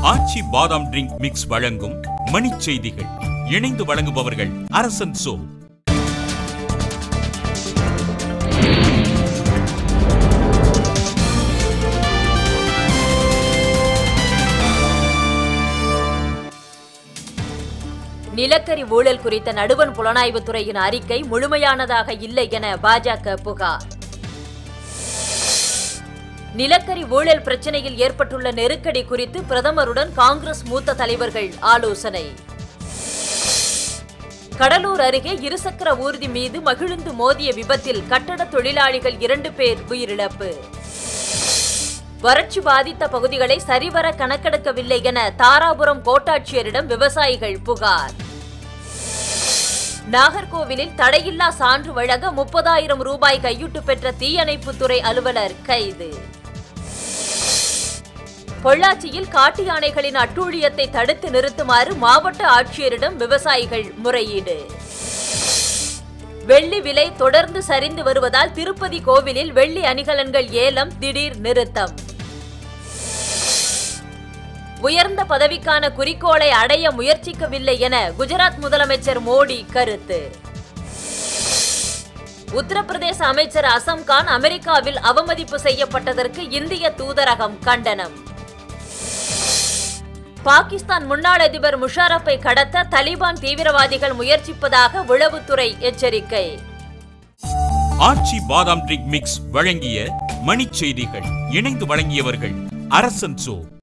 ஆச்சி பாதாம் drink mix வழங்கும் மணிச் செய்திகள். இணைந்து வழங்குபவர்கள் அரசன் சோ. நிலக்கரி ஊழல் குறித்த நடுவண் புலனாய்வுத்துறையின் அறிக்கை முழுமையானதாக இல்லை என பாஜக புகார். நிலக்கரி ஊழல் பிரச்சனையில் ஏற்பட்டுள்ள நெருக்கடி குறித்து பிரதமருடன் காங்கிரஸ் மூத்த தலைவர்கள் ஆலோசனை. கடலூர் அருகே இருசக்கர ஊர்தி மீது மகிழுந்து மோதிய விபத்தில் கட்டட தொழிலாளிகள் 2 பேர் உயிரிழப்பு. வறட்சி பாதித்த பகுதிகளை சரிவர கணக்கெடுக்கவில்லை என தாராபுரம் கோட்டாட்சியரிடம் விவசாயிகள் புகார். நாகர்கோவிலில் தடையில்லா சான்று வழங்க 30,000 ரூபாய் கையூட்டு பெற்ற தீயணைப்புத்துறை அலுவலர் கைது. பொள்ளாச்சியில் காட்டு யானைகளின் அட்டூழியத்தை தடுத்து நிறுத்துமாறு மாவட்ட ஆட்சியரிடம் விவசாயிகள் முறையீடு. வெள்ளி விலை தொடர்ந்து சரிந்து வருவதால் திருப்பதி கோவிலில் வெள்ளி அணிகலன்கள் ஏலம் திடீர் நிறுத்தம். உயர்ந்த பதவிக்கான குறிக்கோளை அடைய முயற்சிக்கவில்லை என குஜராத் முதலமைச்சர் மோடி கருத்து. உத்தரப்பிரதேச அமைச்சர் அசம் கான் அமெரிக்காவில் அவமதிப்பு செய்யப்பட்டதற்கு இந்திய தூதரகம் கண்டனம். பாகிஸ்தான் முன்னாள் அதிபர் முஷாரப்பை கடத்த தலிபான் தீவிரவாதிகள் முயற்சிப்பதாக உளவுத்துறை எச்சரிக்கை. ஆச்சி பாதாம் ட்ரிங்க் மிக்ஸ் வழங்கிய மணிச் செய்திகள். இணைந்து வழங்கியவர்கள் அரசன் சோ.